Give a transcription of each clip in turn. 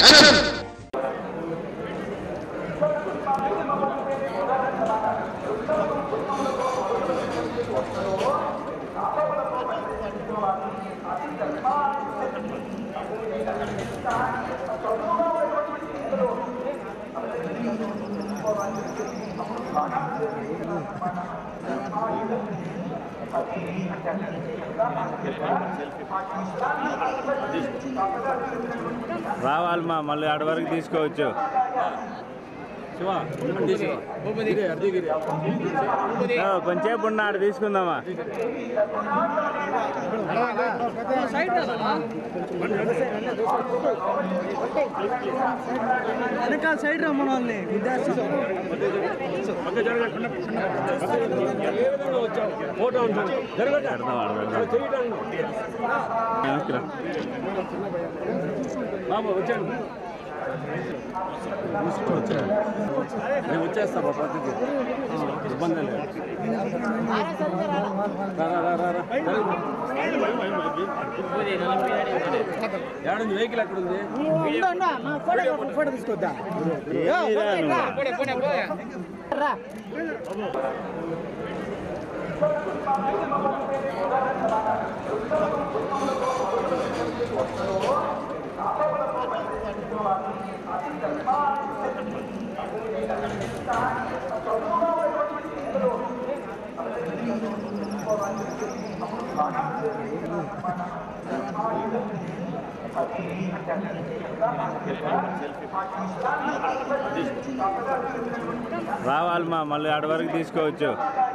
రావాలి మా మళ్ళీ ఆడ వరకు తీసుకోవచ్చు. కొంచెంసేపు ఉన్న ఆడ తీసుకుందామా. వెనకాల సైడ్ రమ్మని వాళ్ళని ఫోటో బాబు వచ్చాను నేను వచ్చేస్తా బాబు పద్ధతి ఇబ్బంది లేదు. ఏడుంది వెహికల్ ఎక్కడ ఉంది? ఫోటో తీసుకొద్దా రావాలి మా మళ్ళీ ఆడ వరకు తీసుకోవచ్చు.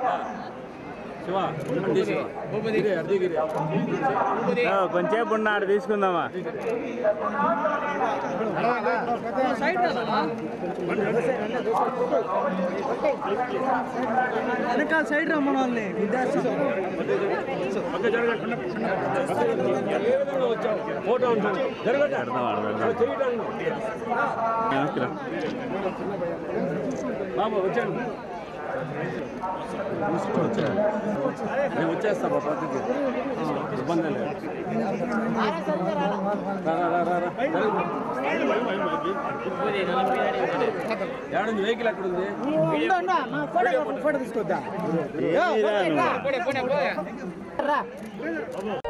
కొంచెంసేపు ఉన్న ఆడ తీసుకుందామా. వెనకాల సైడ్ రమ్మని వాళ్ళని ఫోటో బాబు వచ్చాను నేను వచ్చేస్తా బాబు పద్ధతి ఇబ్బంది లేదు. ఏడుంది వెహికల్ ఎక్కడ ఉంది? ఫోటో తీసుకొద్దా